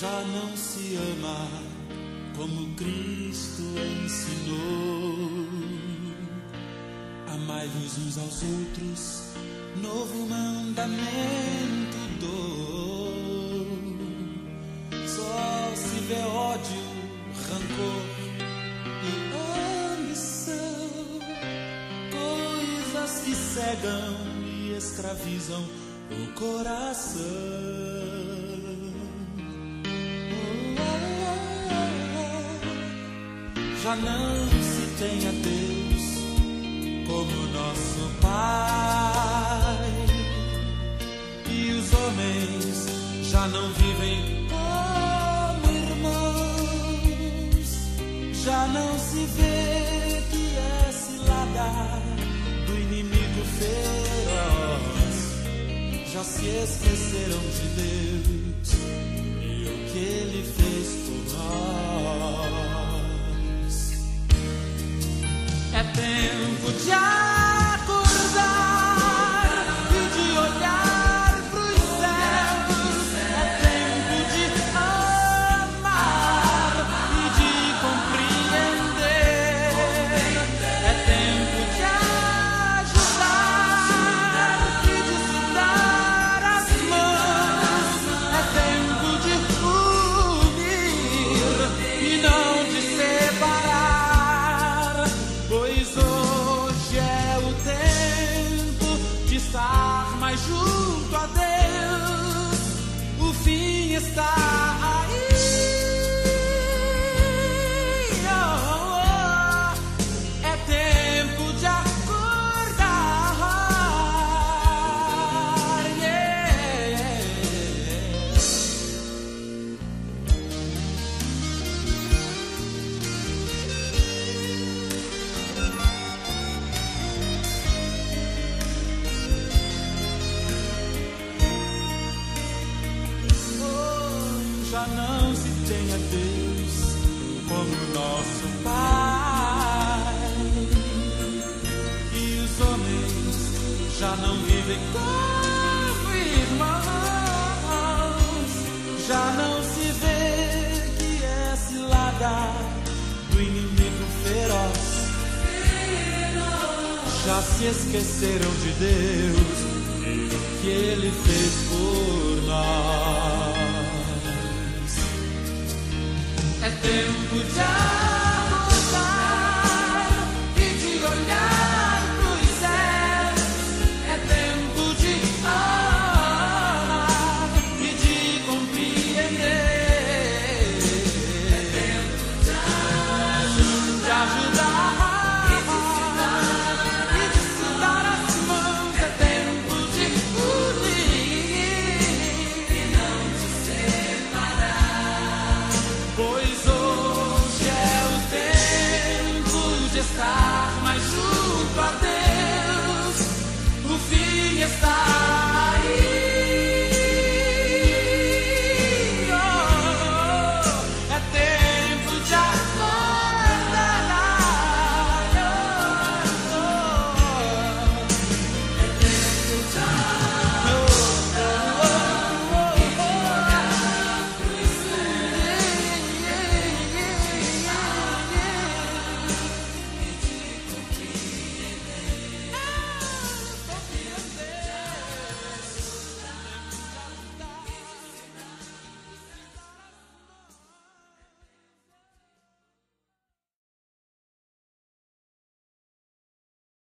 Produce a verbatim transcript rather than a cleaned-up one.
já não se ama como Cristo ensinou. Amai-vos uns aos outros, novo mandamento dou. Só se vê ódio, rancor e ambição, coisas que cegam e escravizam o coração. Já não se tem a Deus como nosso Pai, e os homens já não vivem como irmãos. Já não se vê que é cilada do inimigo feroz. Já se esqueceram de Deus e o que Ele fez por nós. É tempo de acordar e de olhar pros céus. É tempo de amar e de compreender. É tempo de ajudar e de se dar as mãos. É tempo de unir e não de separar. Pois hoje é o tempo de estar mais junto a Deus. O fim está aí. Oh, oh. É tempo de acordar. Yeah. Já não se tem a Deus como nosso Pai, e os homens já não vivem como irmãos. Já não se vê que é cilada do inimigo feroz. Já se esqueceram de Deus e o que Ele fez por nós. É tempo de acordar e de olhar pros céus. É tempo de amar e de compreender. É tempo de ajudar e de se dar as mãos. É tempo de unir e não de separar. Pois hoje é o tempo de estar mais junto a Deus. O fim está